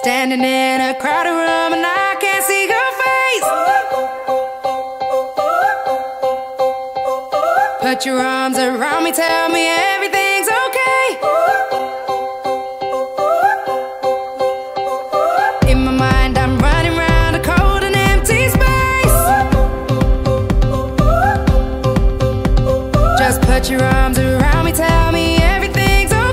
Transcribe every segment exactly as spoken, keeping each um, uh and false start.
Standing in a crowded room and I can't see your face. Put your arms around me, tell me everything's okay. In my mind I'm running round a cold and empty space. Just put your arms around me, tell me everything's okay.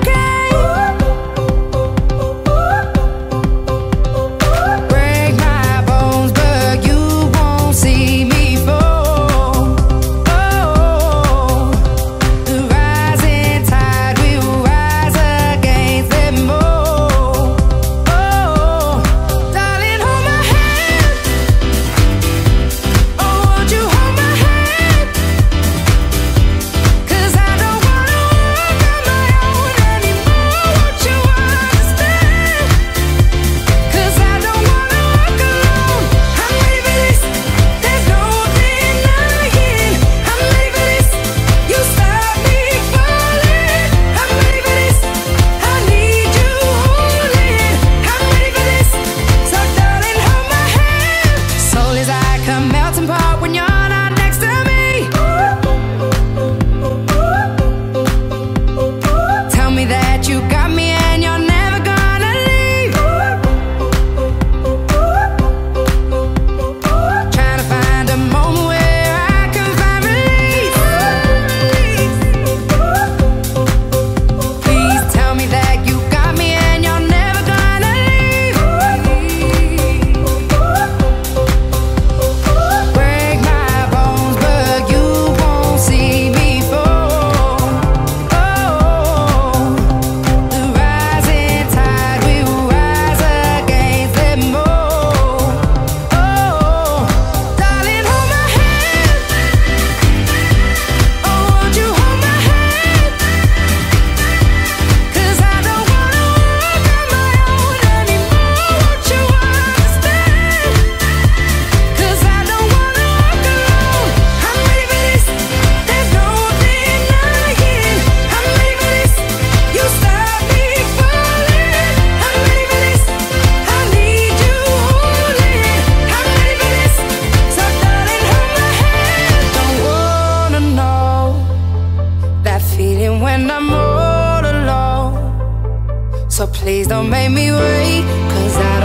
When I'm all alone, so please don't make me wait, 'cause I